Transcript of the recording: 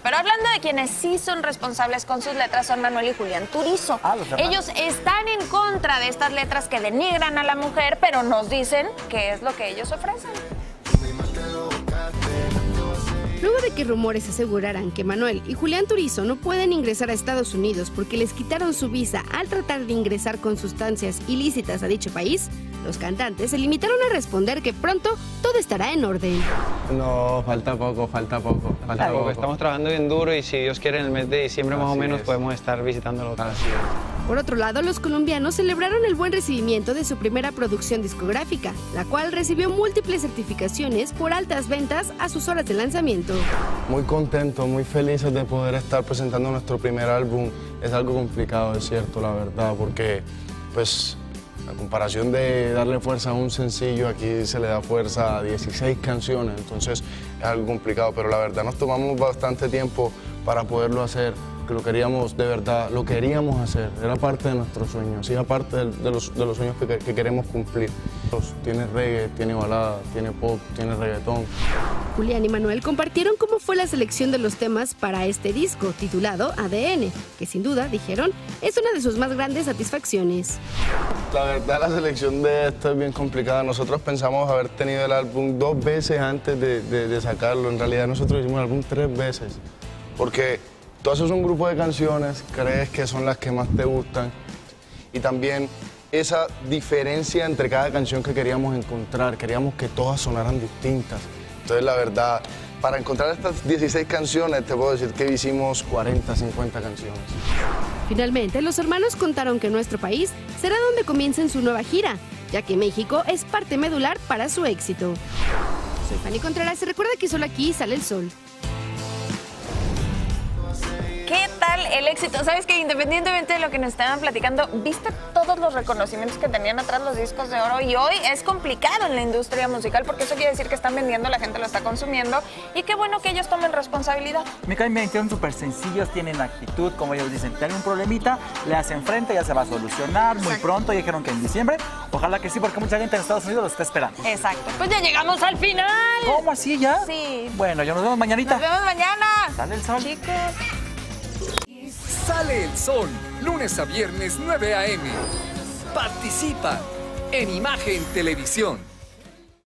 Pero hablando de quienes sí son responsables con sus letras, son Manuel y Julián Turizo. Ellos están en contra de estas letras que denigran a la mujer, pero nos dicen qué es lo que ellos ofrecen. Luego de que rumores aseguraran que Manuel y Julián Turizo no pueden ingresar a Estados Unidos porque les quitaron su visa al tratar de ingresar con sustancias ilícitas a dicho país, los cantantes se limitaron a responder que pronto todo estará en orden. No, falta poco. Estamos trabajando bien duro y si Dios quiere en el mes de diciembre más o menos podemos estar visitándolo. Por otro lado, los colombianos celebraron el buen recibimiento de su primera producción discográfica, la cual recibió múltiples certificaciones por altas ventas a sus horas de lanzamiento. Muy contentos, muy felices de poder estar presentando nuestro primer álbum. Es algo complicado, es cierto, la verdad, porque pues a comparación de darle fuerza a un sencillo, aquí se le da fuerza a 16 canciones, entonces es algo complicado, pero la verdad nos tomamos bastante tiempo para poderlo hacer, que lo queríamos de verdad, lo queríamos hacer, era parte de nuestros sueños, sí, aparte de los sueños que queremos cumplir. Tiene reggae, tiene balada, tiene pop, tiene reggaetón. Julián y Manuel compartieron cómo fue la selección de los temas para este disco, titulado ADN, que sin duda, dijeron, es una de sus más grandes satisfacciones. La verdad, la selección de esto es bien complicada. Nosotros pensamos haber tenido el álbum 2 veces antes de sacarlo. En realidad, nosotros hicimos el álbum 3 veces, porque tú haces un grupo de canciones, crees que son las que más te gustan, y también esa diferencia entre cada canción que queríamos encontrar, queríamos que todas sonaran distintas. Entonces, la verdad, para encontrar estas 16 canciones, te puedo decir que hicimos 40, 50 canciones. Finalmente, los hermanos contaron que nuestro país será donde comiencen su nueva gira, ya que México es parte medular para su éxito. Soy Fanny Contreras y recuerda que solo aquí sale el sol. ¿Qué tal el éxito? ¿Sabes que independientemente de lo que nos estaban platicando, viste todos los reconocimientos que tenían atrás los discos de oro? Y hoy es complicado en la industria musical porque eso quiere decir que están vendiendo, la gente lo está consumiendo y qué bueno que ellos tomen responsabilidad. Me caen bien, son súper sencillos, tienen actitud, como ellos dicen, tienen un problemita, le hacen frente, ya se va a solucionar muy pronto, ya dijeron que en diciembre, ojalá que sí, porque mucha gente en Estados Unidos lo está esperando. Exacto, pues ya llegamos al final. ¿Cómo así ya? Sí. Bueno, ya nos vemos mañanita. Nos vemos mañana. Sale el sol. Chicos. Sale el sol, lunes a viernes 9 a.m. Participa en Imagen Televisión.